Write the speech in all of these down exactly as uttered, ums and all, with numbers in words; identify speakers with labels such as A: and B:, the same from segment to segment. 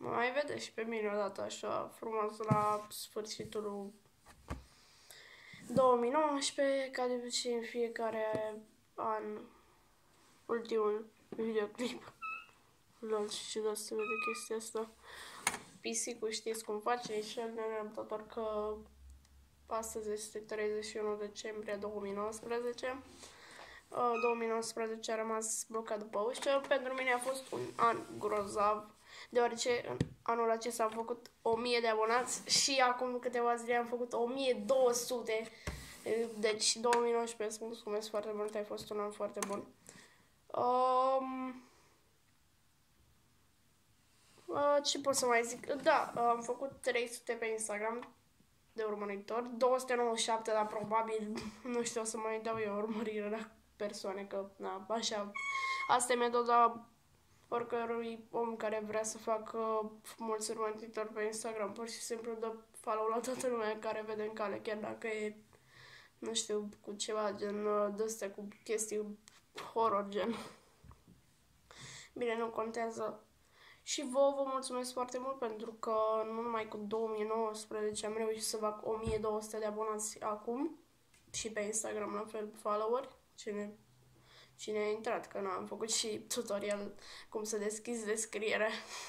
A: Mă mai vede și pe mine odată așa frumos la sfârșitul două mii nouăsprezece, ca de obicei în fiecare an, ultimul videoclip. Lol, și ciudat să vede chestia asta. Pisicul știți cum face, și el nerăbdător că astăzi este treizeci și unu decembrie două mii nouăsprezece. două mii nouăsprezece a rămas blocat după ușă. Pentru mine a fost un an grozav, deoarece în anul acesta am făcut o mie de abonați și acum câteva zile am făcut o mie două sute. Deci două mii nouăsprezece, îți mulțumesc foarte mult, ai fost un an foarte bun. Um, uh, ce pot să mai zic? Da, am făcut trei sute pe Instagram de urmăritori, două sute nouăzeci și șapte, dar probabil, nu știu, o să mai dau eu urmărire la persoane, că, na, așa, asta e metoda oricărui om care vrea să facă mulți urmăritori pe Instagram, pur și simplu dă follow la toată lumea care vede în cale, chiar dacă e, nu știu, cu ceva gen de-astea, cu chestii horror gen. Bine, nu contează. Și vouă vă mulțumesc foarte mult pentru că nu numai cu două mii nouăsprezece am reușit să fac o mie două sute de abonați acum și pe Instagram la fel follower. Cine, cine a intrat, că n-am făcut și tutorial cum să deschizi descriere.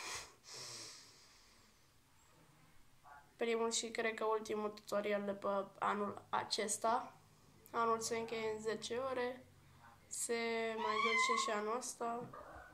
A: Primul și cred că ultimul tutorial de pe anul acesta. Anul se încheie în zece ore. Se mai duce și anul ăsta.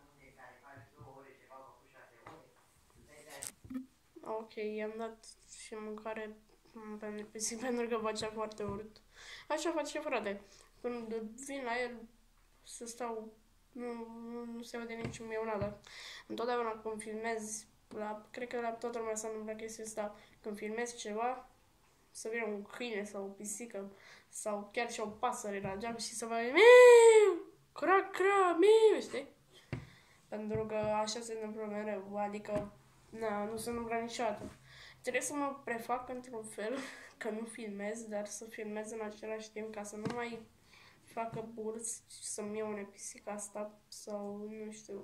A: Ok, i-am dat și mâncare pentru pisic pentru că facea foarte urât. Așa face, frate. Când vin la el să stau, nu, nu, nu se vede niciun mieunadă. Întotdeauna când filmez, la, cred că la toată lumea s-a întâmplat chestia asta, când filmez ceva, să vină un câine sau o pisică sau chiar și o pasăre la geam și să facă miu, crac, crac, miu, știi? Pentru că așa se întâmplă mereu, adică na, nu se întâmplă niciodată. Trebuie să mă prefac într-un fel că nu filmez, dar să filmez în același timp ca să nu mai facă burți și să-mi iau une pisica asta sau, nu știu,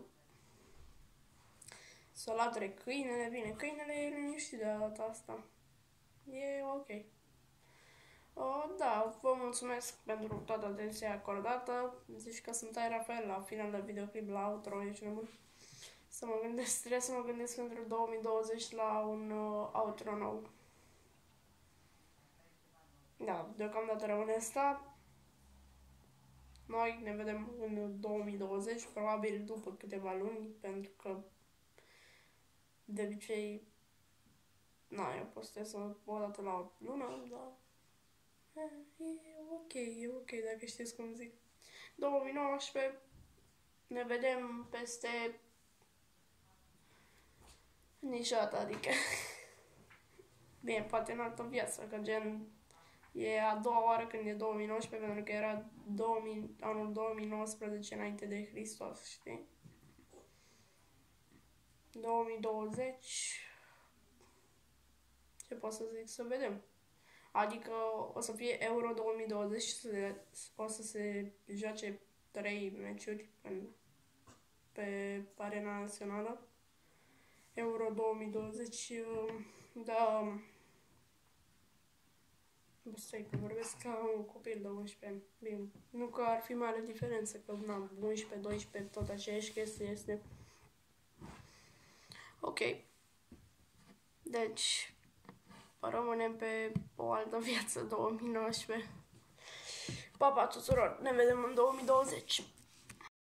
A: să lature câinele. Bine, câinele e liniștit de data asta. E ok. O, da, vă mulțumesc pentru toată atenția acordată. Zici că sunt Ai Rafael la final de videoclip, la outro, ești nebun. Să mă gândesc, trebuie să mă gândesc pentru două mii douăzeci la un uh, outro nou. Da, deocamdată rămâne asta. Noi ne vedem în două mii douăzeci, probabil după câteva luni, pentru că de obicei, na, eu postez o dată la o lună, dar e ok, e ok dacă știți cum zic. două mii nouăsprezece, ne vedem peste niciodată, adică bine, poate în altă viață, că gen e a doua oară când e două mii nouăsprezece, pentru că era două mii, anul două mii nouăsprezece înainte de Hristos, știi? două mii douăzeci, ce pot să zic, să vedem. Adică o să fie Euro două mii douăzeci și se, o să se joace trei meciuri pe, pe arena națională. Euro două mii douăzeci, da, stai că vorbesc ca un copil de unsprezece ani. Bine, nu că ar fi mare diferență, că na, unsprezece, doisprezece, tot aceeași chestie este. Ok. Deci, rămânem pe o altă viață, două mii nouăsprezece. Pa, pa tuturor, ne vedem în două mii douăzeci.